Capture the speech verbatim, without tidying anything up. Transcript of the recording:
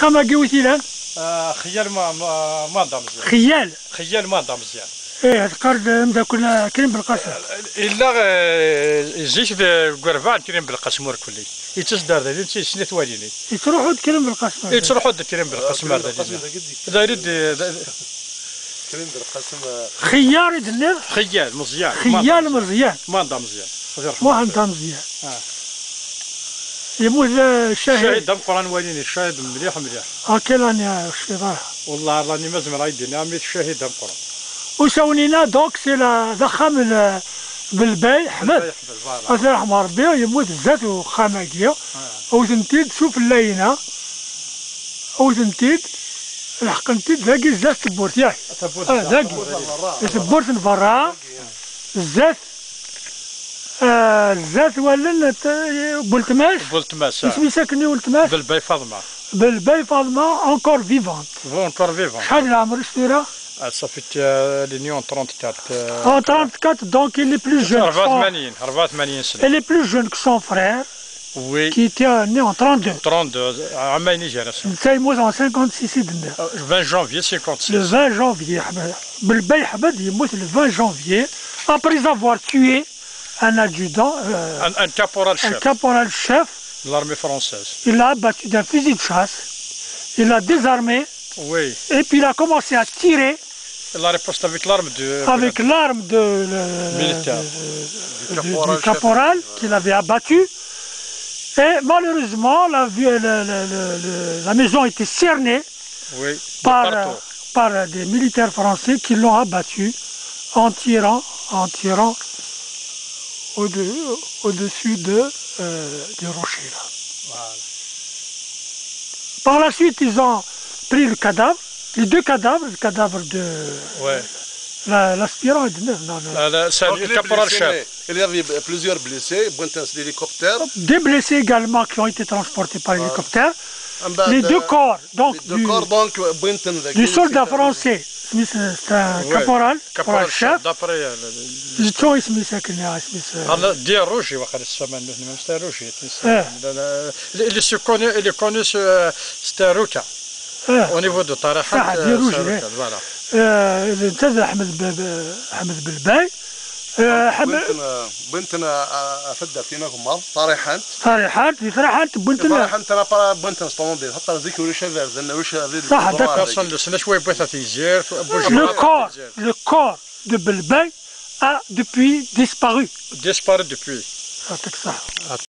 قماقي وثيلان آه خيال ما ما ما ضا مزيان. خيال خيال ما ضا مزيان. ايه تقرد مدا كنا كريم بالقاسم. الا جيت بقربان كريم بالقاسم وركلي يتصدر ذا انت سنت واليني يتروحوا كريم بالقاسم. يتروحوا كريم بالقاسم هذا هذا يريد كريم بالقاسم. خيار يدلل خيال مزيان. خيال مزيان ما ضا مزيان. ما عندها مزيان. يموت الشاهد. الشاهد دم قران واليني الشاهد مليح مليح. اكل انا الشيطان. والله راني مازال عيدني عمي الشاهد دم قران. وساونينا دونك سي لا ضخم بالباي حمد الله يرحم ربي يموت الزات وخاماكيا وثنتيد شوف اللينه وثنتيد الحقنتيد ذاكي الزات تبورت ياك اه ذاكي تبورت نفرا الزات الزات ولا بولتماس بولتماس اسمي ساكني ولتماس بالباي فاطمه بالباي فاطمه اونكور فيفونت اونكور فيفونت شحال العمر شتيرا؟ Ça fait euh, l'Union trente-quatre. Euh, en trente-quatre, donc il est plus jeune. أربعة سنة. Elle est plus jeune que son frère. Oui. Qui était né en trente-deux. trente-deux. عام جينيراسيون. Ça يموت en cinquante-six يدنا. vingt janvier cinquante-six. Le vingt janvier بالباي حمد يموت le vingt janvier après avoir tué un adjudant. Euh, un, un caporal chef. Un caporal chef. De l'armée française. Il l'a abattu d'un fusil de chasse. Il l'a désarmé. Oui. Et puis il a commencé à tirer. Il a riposté avec l'arme de... Avec l'arme de... Le, militaire. Du, du, du caporal qu'il avait abattu. Et malheureusement, la, la, la, la maison était cernée oui, par, par des militaires français qui l'ont abattu en tirant, en tirant au-dessus au de, euh, du rocher. Là. Voilà. Par la suite, ils ont pris le cadavre. Les deux cadavres, le cadavre de ouais. l'aspirant, la, non, non. C'est le caporal chef. Il y avait plusieurs blessés, l'hélicoptère. Des blessés également qui ont été transportés par l'hélicoptère. Les deux corps, donc, deux du, corps, donc du soldat français, c'est un ouais. caporal, caporal chef. D'après le temps, il se met ça qu'il y a. دي روجي واخا السمان c'était روجي. اللي se connaît, il est connu, c'était Ruka. au niveau de طرحان voilà. انتزع احمد احمد بالباي بنتنا بنتنا افدر فينا كمال طرحان طرحان في طرحان بنتنا طرحان ترى برا بنتنا طوموبيل حتى ذيك وش هذا لانه وش هذا صح داك صار شويه بث تيجير le corps le corps de Belbay a depuis disparu disparu depuis يعطيك الصحه.